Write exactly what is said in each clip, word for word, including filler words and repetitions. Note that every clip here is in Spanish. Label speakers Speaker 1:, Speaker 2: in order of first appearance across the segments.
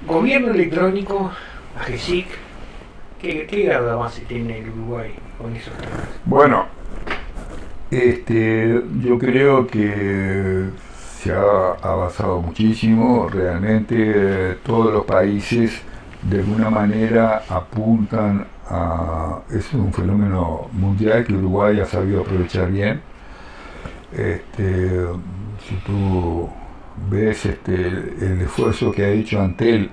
Speaker 1: Gobierno electrónico, AGESIC, ¿qué, qué grado avance tiene el Uruguay con esos temas?
Speaker 2: Bueno, este, yo creo que se ha avanzado muchísimo. Realmente eh, todos los países de alguna manera apuntan a... Es un fenómeno mundial que Uruguay ha sabido aprovechar bien. Este, si tú ves este, el esfuerzo que ha hecho Antel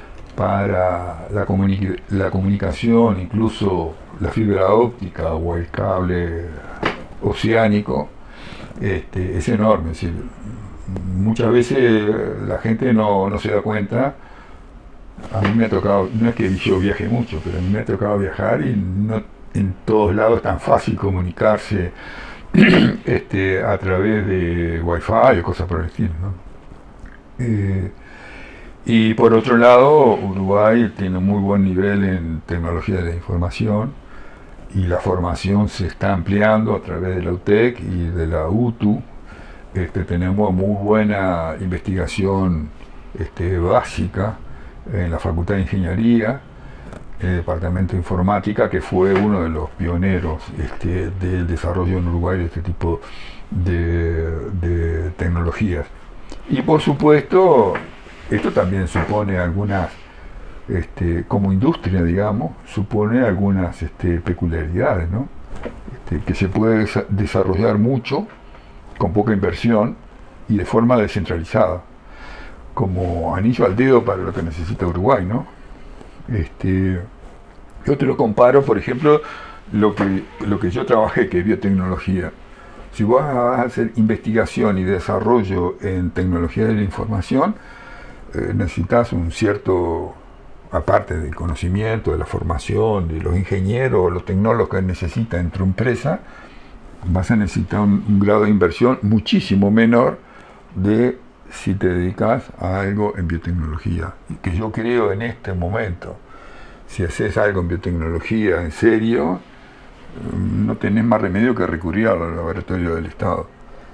Speaker 2: para la, comuni la comunicación, incluso la fibra óptica o el cable oceánico, este, es enorme. Es decir, muchas veces la gente no, no se da cuenta. A mí me ha tocado, no es que yo viaje mucho, pero a mí me ha tocado viajar y no en todos lados es tan fácil comunicarse este, a través de Wi-Fi o cosas por el estilo, ¿no? Eh, y por otro lado, Uruguay tiene muy buen nivel en tecnología de la información y la formación se está ampliando a través de la U T E C y de la U T U. Este, tenemos muy buena investigación este, básica en la Facultad de Ingeniería, el Departamento de Informática, que fue uno de los pioneros este, del desarrollo en Uruguay de este tipo de, de tecnologías. Y por supuesto, esto también supone algunas, este, como industria, digamos, supone algunas este, peculiaridades, ¿no? Este, que se puede desarrollar mucho con poca inversión y de forma descentralizada, como anillo al dedo para lo que necesita Uruguay, ¿no? Este, yo te lo comparo, por ejemplo, lo que, lo que yo trabajé, que es biotecnología. Si vos vas a hacer investigación y desarrollo en tecnología de la información, eh, necesitas un cierto, aparte del conocimiento, de la formación, de los ingenieros, los tecnólogos que necesita en tu empresa, vas a necesitar un, un grado de inversión muchísimo menor de si te dedicas a algo en biotecnología. Y que yo creo en este momento, si haces algo en biotecnología en serio, no tenés más remedio que recurrir a los laboratorios del Estado.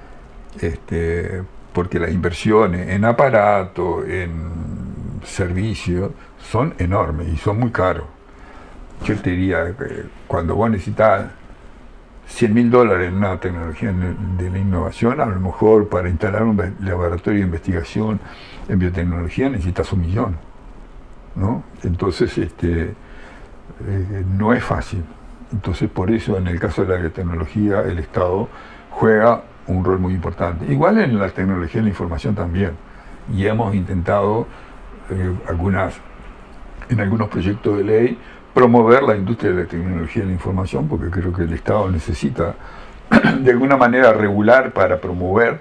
Speaker 2: Este, porque las inversiones en aparatos, en servicios, son enormes y son muy caros. Yo te diría que cuando vos necesitas cien mil dólares en una tecnología de la innovación, a lo mejor para instalar un laboratorio de investigación en biotecnología necesitas un millón, ¿no? Entonces, este, eh, no es fácil. Entonces, por eso, en el caso de la biotecnología, el Estado juega un rol muy importante. Igual en la tecnología de la información también. Y hemos intentado, eh, algunas, en algunos proyectos de ley, promover la industria de la tecnología de la información, porque creo que el Estado necesita de alguna manera regular para promover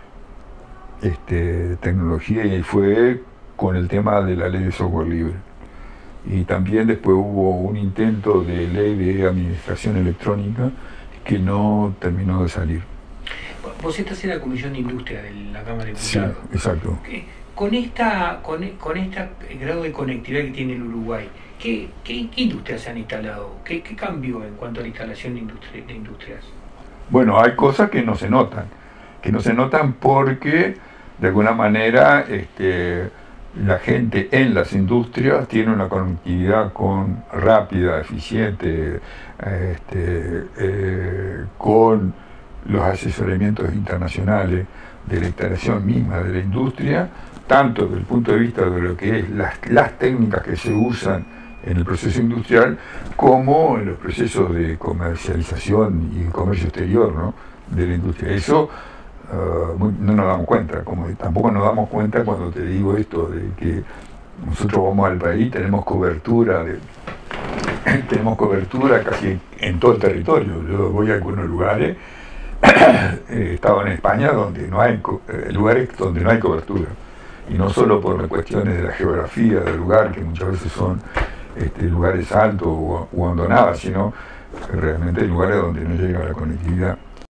Speaker 2: este, tecnología, y fue con el tema de la ley de software libre. Y también después hubo un intento de ley de administración electrónica que no terminó de salir.
Speaker 1: Vos estás en la Comisión de Industria de la Cámara de Diputados.
Speaker 2: Sí, exacto.
Speaker 1: Con esta, con, con este grado de conectividad que tiene el Uruguay, ¿qué, qué, qué industrias se han instalado? ¿Qué, ¿Qué cambió en cuanto a la instalación de, industri de industrias?
Speaker 2: Bueno, hay cosas que no se notan, que no se notan porque de alguna manera este, la gente en las industrias tiene una conectividad con, rápida, eficiente, este, eh, con los asesoramientos internacionales de la instalación misma de la industria, tanto desde el punto de vista de lo que es las, las técnicas que se usan en el proceso industrial, como en los procesos de comercialización y comercio exterior, ¿no?, de la industria. Eso uh, no nos damos cuenta, como tampoco nos damos cuenta cuando te digo esto, de que nosotros vamos al país, tenemos cobertura, de, tenemos cobertura casi en todo el territorio. Yo voy a algunos lugares, he estado en España donde no hay lugares donde no hay cobertura, y no solo por las cuestiones de la geografía del lugar, que muchas veces son este, lugares altos o, o abandonados, sino realmente lugares donde no llega la conectividad.